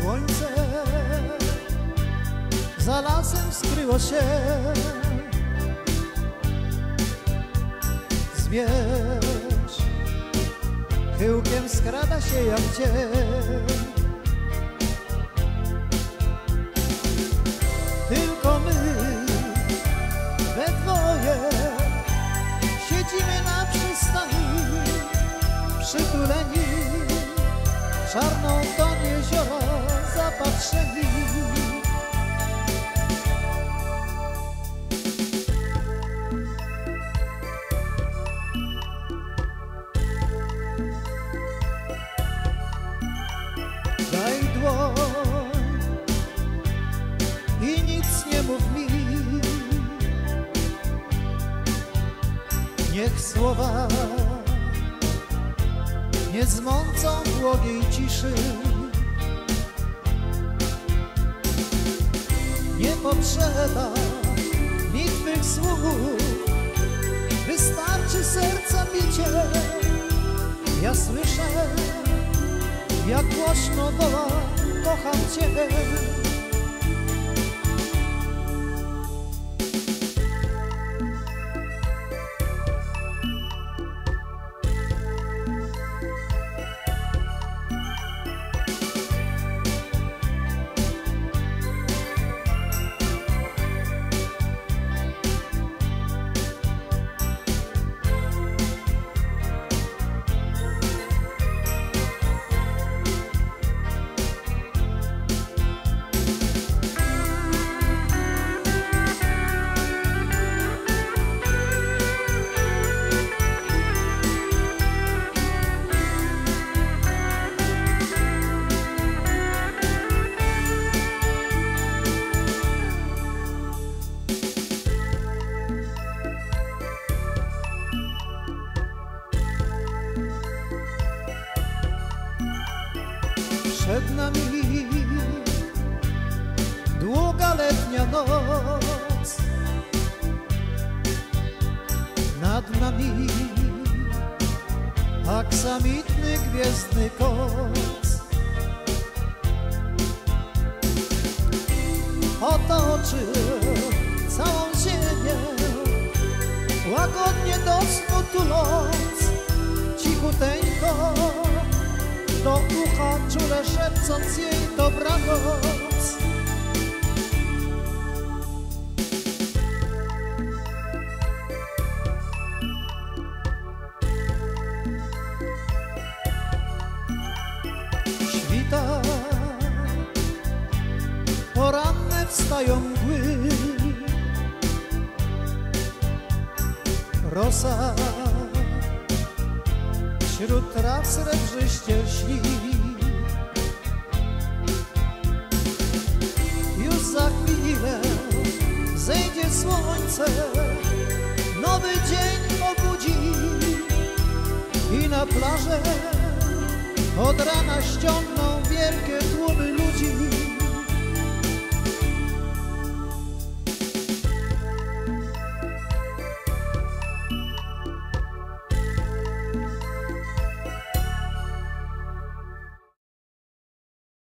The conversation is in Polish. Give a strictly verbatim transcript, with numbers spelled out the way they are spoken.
Słońce za lasem skryło się, zwierz chyłkiem skrada się jak cień. Tylko my we dwoje siedzimy na przystani, przytuleni, czarną ton jeziora zapatrzeni. Daj dłoń i nic nie mów mi, niech słowa nie zmącą błogiej ciszy. Nie potrzeba mi twych słów, wystarczy serca bicie. Ja słyszę, jak głośno woła, kocham cię. Przed nami długa letnia noc, nad nami aksamitny gwiezdny koc. Otoczył całą ziemię, łagodnie do snu tuląc, cichuteńko do ucha czule szepcąc jej dobranoc. Świta, poranne wstają mgły, rosa wśród traw srebrzyście lśni. Już za chwilę zejdzie słońce, nowy dzień obudzi i na plażę od rana ściągną wielkie tłumy ludzi.